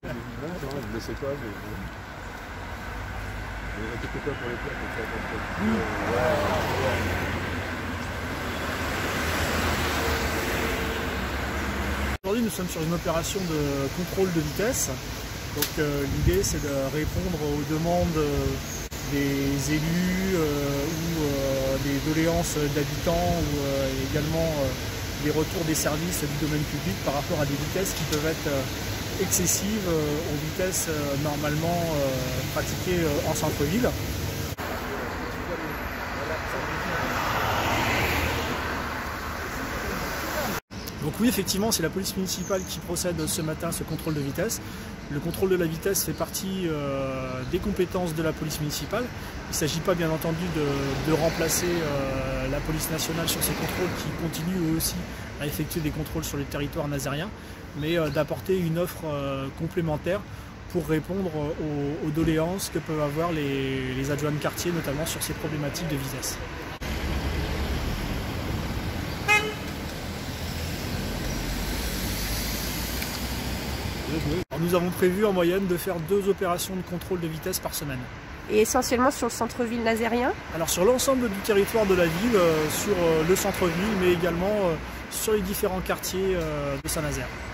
Non, je ne sais pas, mais inquiétez pas pour les plaques, Aujourd'hui, nous sommes sur une opération de contrôle de vitesse. Donc l'idée, c'est de répondre aux demandes des élus ou des doléances d'habitants ou également des retours des services du domaine public par rapport à des vitesses qui peuvent être excessives aux vitesses normalement pratiquées en centre-ville. Donc oui, effectivement, c'est la police municipale qui procède ce matin à ce contrôle de vitesse. Le contrôle de la vitesse fait partie des compétences de la police municipale. Il ne s'agit pas bien entendu de remplacer la police nationale sur ces contrôles qui continuent eux aussi à effectuer des contrôles sur le territoire nazérien, mais d'apporter une offre complémentaire pour répondre aux doléances que peuvent avoir les adjoints de quartier, notamment sur ces problématiques de vitesse. Alors, nous avons prévu en moyenne de faire 2 opérations de contrôle de vitesse par semaine. Et essentiellement sur le centre-ville nazérien? Alors sur l'ensemble du territoire de la ville, sur le centre-ville, mais également sur les différents quartiers de Saint-Nazaire.